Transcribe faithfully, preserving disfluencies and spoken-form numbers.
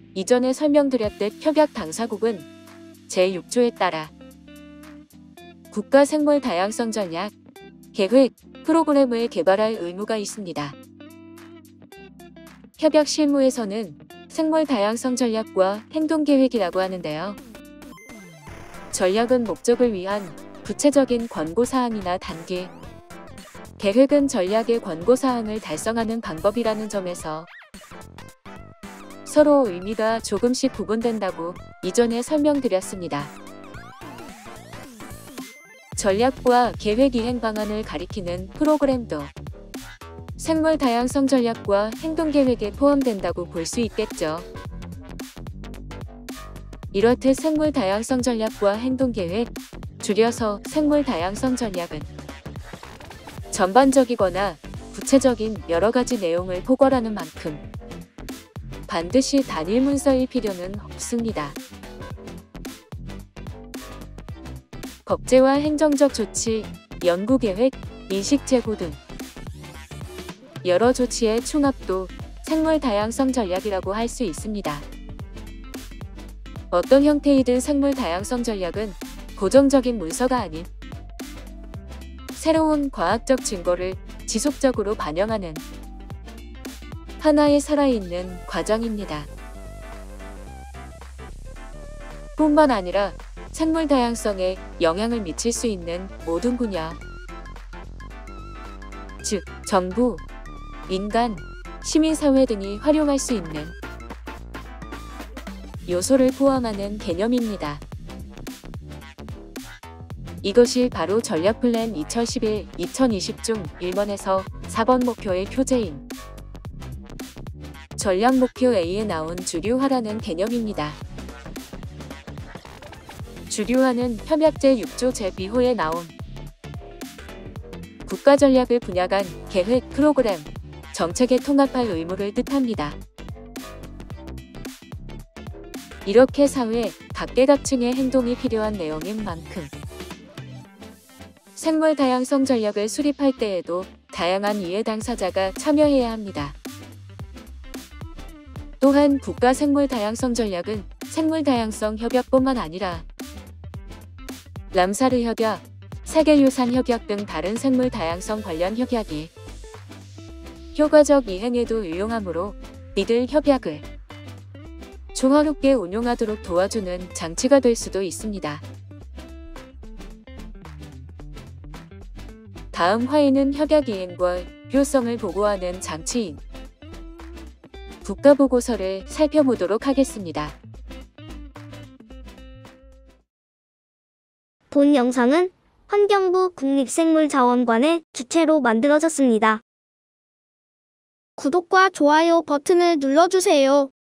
이전에 설명드렸듯 협약 당사국은 제육 조에 따라 국가 생물 다양성 전략, 계획, 프로그램을 개발할 의무가 있습니다. 협약 실무에서는 생물 다양성 전략과 행동계획이라고 하는데요. 전략은 목적을 위한 구체적인 권고사항이나 단계, 계획은 전략의 권고사항을 달성하는 방법이라는 점에서 서로 의미가 조금씩 구분된다고 이전에 설명드렸습니다. 전략과 계획 이행 방안을 가리키는 프로그램도 생물 다양성 전략과 행동계획에 포함된다고 볼 수 있겠죠. 이렇듯 생물 다양성 전략과 행동계획, 줄여서 생물 다양성 전략은 전반적이거나 구체적인 여러 가지 내용을 포괄하는 만큼 반드시 단일 문서일 필요는 없습니다. 법제화 행정적 조치, 연구계획, 인식제고 등 여러 조치의 총합도 생물 다양성 전략이라고 할 수 있습니다. 어떤 형태이든 생물 다양성 전략은 고정적인 문서가 아닌 새로운 과학적 증거를 지속적으로 반영하는 하나의 살아있는 과정입니다. 뿐만 아니라 생물 다양성에 영향을 미칠 수 있는 모든 분야, 즉 정부, 민간, 시민사회 등이 활용할 수 있는 요소를 포함하는 개념입니다. 이것이 바로 전략플랜 이천십일 이천이십 중 일 번에서 사 번 목표의 표제인 전략목표 A에 나온 주류화라는 개념입니다. 주류화는 협약 제육 조 제이 호에 나온 국가전략을 분야 간 계획, 프로그램, 정책에 통합할 의무를 뜻합니다. 이렇게 사회 각계각층의 행동이 필요한 내용인 만큼 생물 다양성 전략을 수립할 때에도 다양한 이해 당사자가 참여해야 합니다. 또한 국가 생물 다양성 전략은 생물 다양성 협약뿐만 아니라 람사르 협약, 세계유산 협약 등 다른 생물 다양성 관련 협약이 효과적 이행에도 유용하므로 이들 협약을 조화롭게 운용하도록 도와주는 장치가 될 수도 있습니다. 다음 화에는 협약 이행과 효성을 보고하는 장치인 국가보고서를 살펴보도록 하겠습니다. 본 영상은 환경부 국립생물자원관의 주최로 만들어졌습니다. 구독과 좋아요 버튼을 눌러주세요.